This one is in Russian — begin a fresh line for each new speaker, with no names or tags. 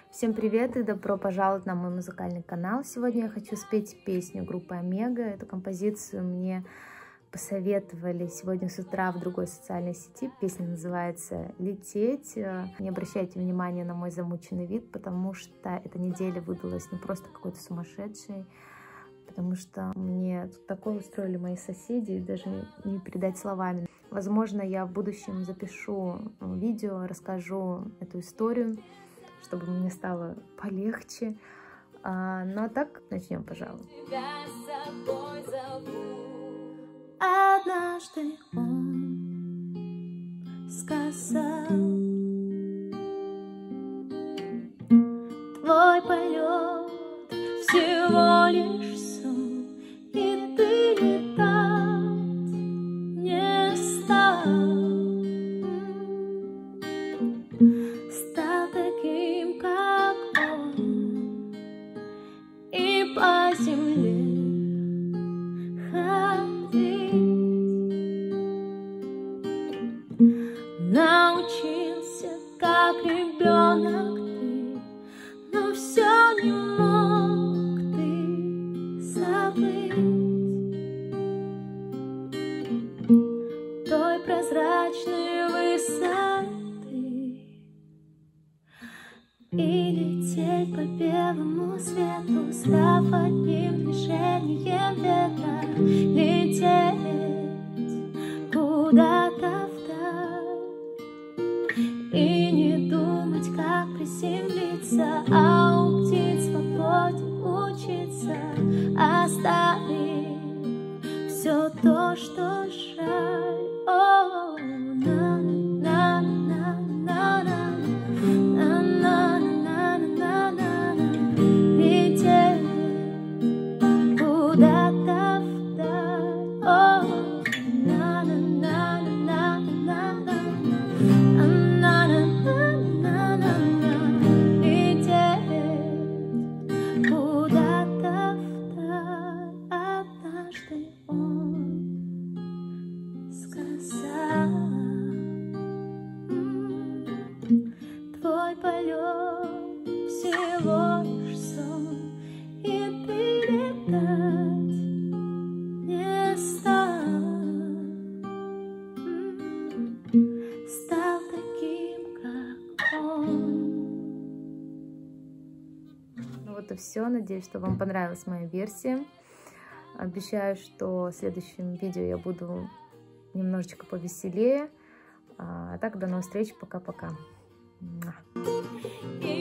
Всем привет и добро пожаловать на мой музыкальный канал. Сегодня я хочу спеть песню группы Омега. Эту композицию мне посоветовали сегодня с утра в другой социальной сети. Песня называется «Лететь». Не обращайте внимания на мой замученный вид, потому что эта неделя выдалась не просто какой-то сумасшедшей, потому что мне тут такое устроили мои соседи, даже не передать словами. Возможно, я в будущем запишу видео, расскажу эту историю, чтобы мне стало полегче. Ну а так, начнем, пожалуй. Однажды он сказал: твой полет всего лишь сон, и ты летать не стал. Стал таким, как он, и по земле научился, как ребенок ты, но все не мог ты забыть той прозрачной высоты и лететь по белому свету, став одним движением ветра, лететь куда-то и не думать, как приземлиться, а у птиц свободе учиться, оставив все то, что жаль. О, лететь куда-то вдаль. О, твой полет всего лишь сон, и ты летать не стал. Стал таким, как он. Ну вот и все. Надеюсь, что вам понравилась моя версия. Обещаю, что в следующем видео я буду немножечко повеселее. А так, до новых встреч. Пока-пока.